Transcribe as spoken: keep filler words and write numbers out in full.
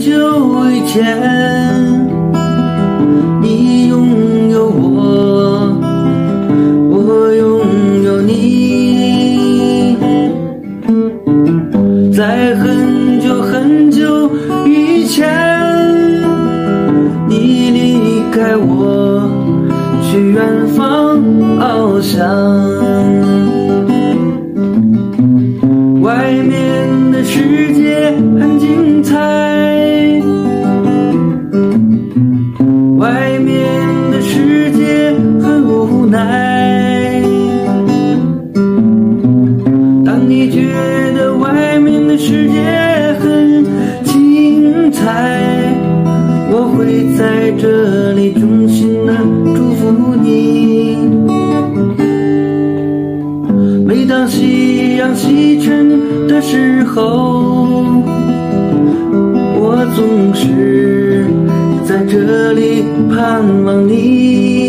久以前，你拥有我，我拥有你。在很久很久以前，你离开我，去远方翱翔。外面的世界很精彩，外面的世界很无奈。当你觉得外面的世界很精彩，我会在这里衷心的祝福你。每当夕阳西沉的时候，我总是在这里盼望你。